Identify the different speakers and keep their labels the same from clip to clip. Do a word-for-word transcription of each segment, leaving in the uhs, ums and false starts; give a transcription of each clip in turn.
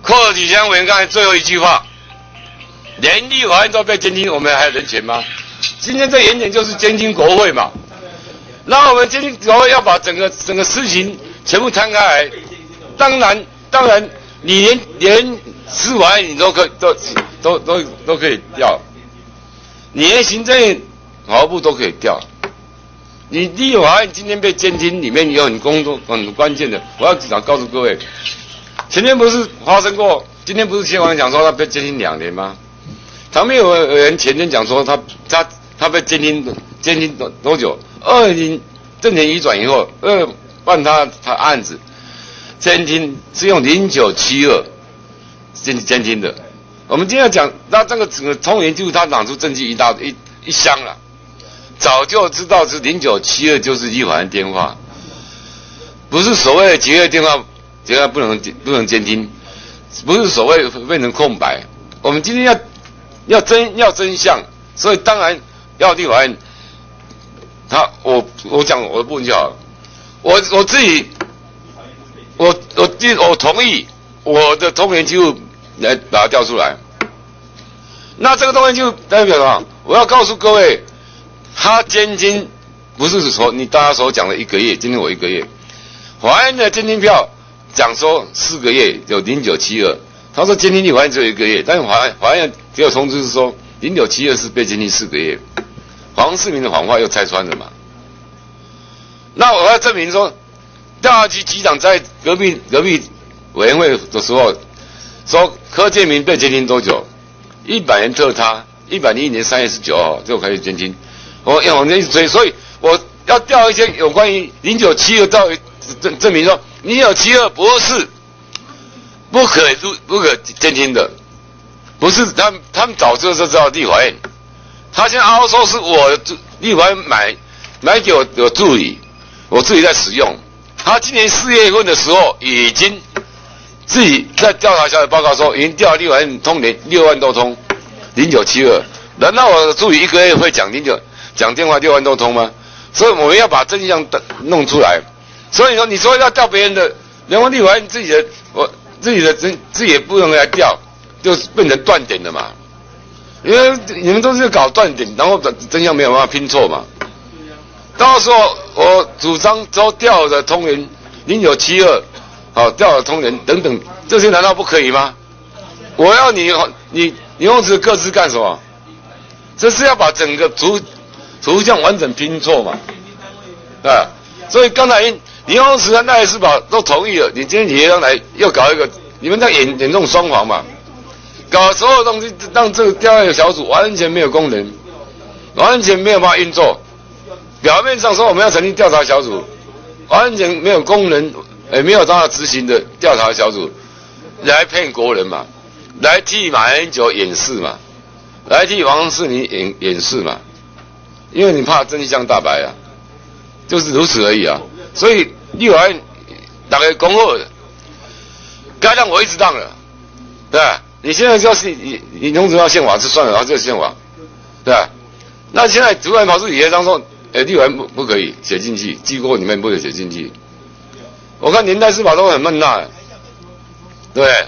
Speaker 1: 寇启强委员刚才最后一句话，连立法院都被监听，我们还有人权吗？今天这演讲就是监听国会嘛。那我们监听国会要把整个整个事情全部摊开来，当然当然，你连连司法院你都可以都都都都可以调，你连行政院法务部都可以调。你立法院今天被监听，里面有很公众很关键的，我要想告诉各位，前天不是发生过，今天不是宪法讲说他被监听两年吗？旁边有人前天讲说他他他被监听监听多多久？二零政权移转以后，二办他他案子监听是用零九七二监监听的。我们今天要讲，那这个整个通联记录，他拿出证据一大一一箱了。早就知道是零九七二就是立法院电话，不是所谓的结合电话，结合不能不能监听，不是所谓变成空白。我们今天要要真要真相，所以当然要立法院。他我我讲我的部分就好了，我我自己，我我我同意我的通联记录来把它调出来。那这个通联记录代表什么？我要告诉各位。他监听不是说你大家所讲的一个月，监听我一个月。法院的监听票讲说四个月，有零九七二。他说监听立法院只有一个月，但是法法院给我通知是说零九七二是被监听四个月。黄世明的谎话又拆穿了嘛？那我要证明说，调查局局长在隔壁隔壁委员会的时候说柯建铭被监听多久？一百年特他，一百零一年三月十九号就开始监听。我要往那一直追，所以我要调一些有关于零九七二到证证明说零九七二不是不可入不可监听的，不是他们他们早就知道立法院，他现在凹说是我立法院买买给我有助理，我自己在使用。他今年四月份的时候已经自己在调查小组报告说已经调立法院通联六万多通零九七二，难道我的助理一个月会讲零九？讲电话六万多通吗？所以我们要把真相弄出来。所以说，你说要调别人的，联邦立法院自己的，我自己的真自己也不能来调，就变成断点了嘛。因为你们都是搞断点，然后真相没有办法拼错嘛。到时候我主张都调的通联零九七二，好调的通联等等，这些难道不可以吗？我要你你你用这个各自干什么？这是要把整个图。图像完整拼错嘛，啊，所以刚才林鸿池和赖士宝都同意了，你今天也要来又搞一个，你们在演演这种双簧嘛，搞所有东西让这个调查小组完全没有功能，完全没有办法运作。表面上说我们要成立调查小组，完全没有功能，也没有办法执行的调查小组，来骗国人嘛，来替马英九掩饰嘛，来替王世明掩掩饰嘛。因为你怕真相大白啊，就是如此而已啊。所以立法院大家恭贺，该让我一直让了，对吧？你现在就是你你弄成要宪法就算了，然后就宪法，对吧？那现在突然跑出协商说，哎，立法院不不可以写进去，机构里面不可以写进去。我看年代司法都很闷呐，对不对？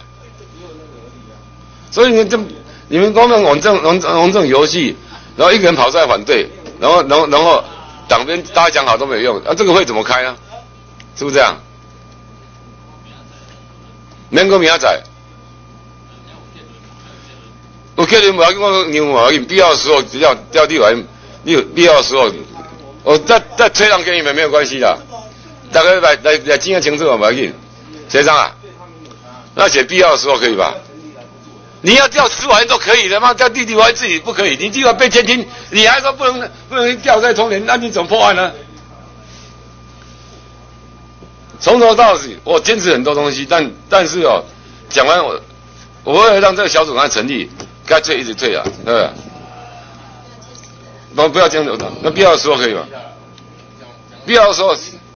Speaker 1: 所以你这你们光玩玩这种玩玩这种游戏，然后一个人跑出来反对。然后，然后，然后，党边大家讲好都没有用，啊，这个会怎么开呢？是不是这样？免过明仔载，我客人不要跟我牛毛，必要的时候只要调地完，有必要的时候，我再再推让给你们没有关系的，大家来来来经验清楚嘛，不要紧，协商啊，那写必要的时候可以吧？你要调司法院都可以的嘛，调地地法院自己不可以。你地法被监听，你还说不能不能调在通联，那你怎么破案呢？从头到尾，我坚持很多东西，但但是哦，讲完我，我为了让这个小组赶快成立，该退一直退啊，对不对？不不要这样子，那必要的时候可以吗？必要的时候。